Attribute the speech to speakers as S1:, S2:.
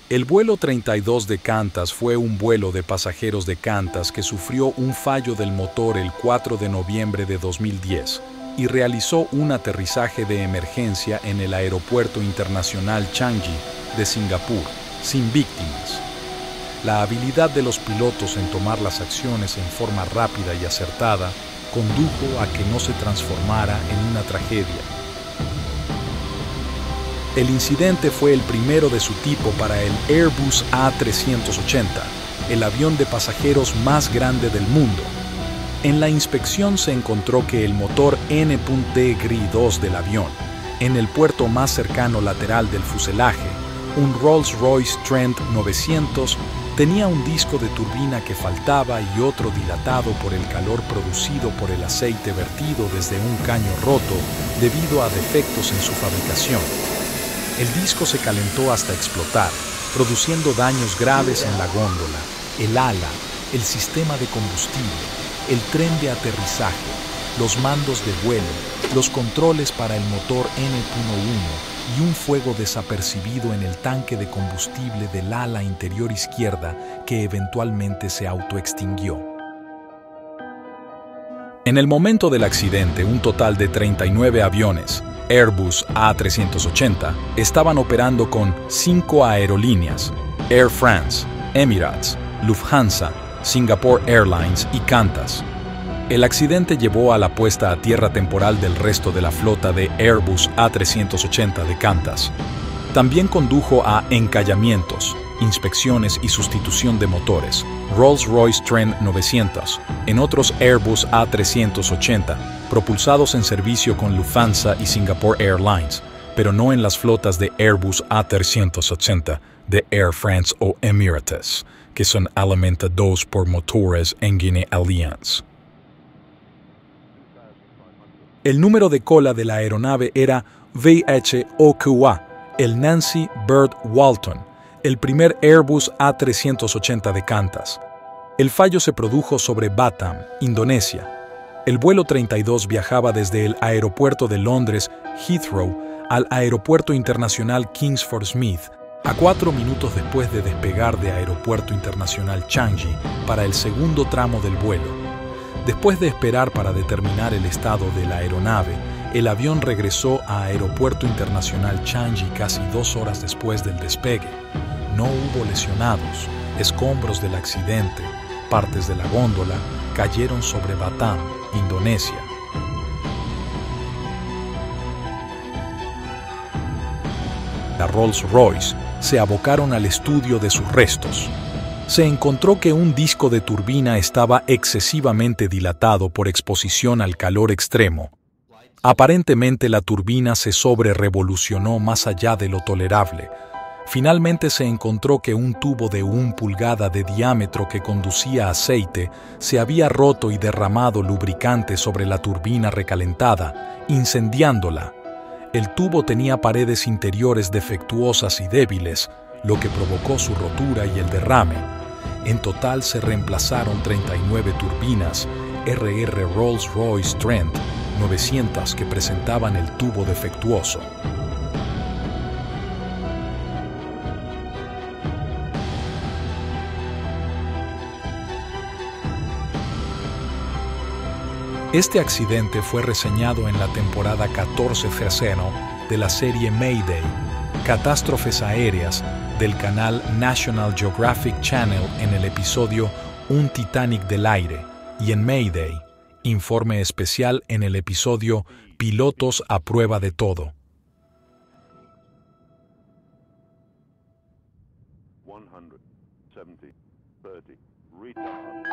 S1: El vuelo 32 de Qantas fue un vuelo de pasajeros de Qantas que sufrió un fallo del motor el 4 de noviembre de 2010 y realizó un aterrizaje de emergencia en el Aeropuerto Internacional Changi de Singapur, sin víctimas. La habilidad de los pilotos en tomar las acciones en forma rápida y acertada condujo a que no se transformara en una tragedia. El incidente fue el primero de su tipo para el Airbus A380, el avión de pasajeros más grande del mundo. En la inspección se encontró que el motor N.D-2 del avión, en el puerto más cercano lateral del fuselaje, un Rolls-Royce Trent 900, tenía un disco de turbina que faltaba y otro dilatado por el calor producido por el aceite vertido desde un caño roto debido a defectos en su fabricación. El disco se calentó hasta explotar, produciendo daños graves en la góndola, el ala, el sistema de combustible, el tren de aterrizaje, los mandos de vuelo, los controles para el motor N.1 y un fuego desapercibido en el tanque de combustible del ala interior izquierda que eventualmente se autoextinguió. En el momento del accidente, un total de 39 aviones Airbus A380 estaban operando con 5 aerolíneas: Air France, Emirates, Lufthansa, Singapore Airlines y Qantas. El accidente llevó a la puesta a tierra temporal del resto de la flota de Airbus A380 de Qantas. También condujo a encallamientos, inspecciones y sustitución de motores, Rolls-Royce Trent 900, en otros Airbus A380, propulsados en servicio con Lufthansa y Singapore Airlines, pero no en las flotas de Airbus A380 de Air France o Emirates, que son alimentados por motores Engine Alliance. El número de cola de la aeronave era VHOQA, el Nancy Bird Walton, el primer Airbus A380 de Qantas. El fallo se produjo sobre Batam, Indonesia. El vuelo 32 viajaba desde el aeropuerto de Londres, Heathrow, al aeropuerto internacional Kingsford Smith, a 4 minutos después de despegar de Aeropuerto Internacional Changi para el segundo tramo del vuelo. Después de esperar para determinar el estado de la aeronave, el avión regresó a Aeropuerto Internacional Changi casi 2 horas después del despegue. No hubo lesionados, escombros del accidente, partes de la góndola cayeron sobre Batam, Indonesia. La Rolls-Royce se abocaron al estudio de sus restos. Se encontró que un disco de turbina estaba excesivamente dilatado por exposición al calor extremo. Aparentemente la turbina se sobrerevolucionó más allá de lo tolerable. Finalmente se encontró que un tubo de 1 pulgada de diámetro que conducía aceite se había roto y derramado lubricante sobre la turbina recalentada, incendiándola. El tubo tenía paredes interiores defectuosas y débiles, lo que provocó su rotura y el derrame. En total se reemplazaron 39 turbinas RR Rolls-Royce Trent 900 que presentaban el tubo defectuoso. Este accidente fue reseñado en la temporada 14 de la serie Mayday, Catástrofes Aéreas, del canal National Geographic Channel en el episodio Un Titanic del Aire, y en Mayday, Informe Especial en el episodio Pilotos a Prueba de Todo.
S2: 170, 30, retard.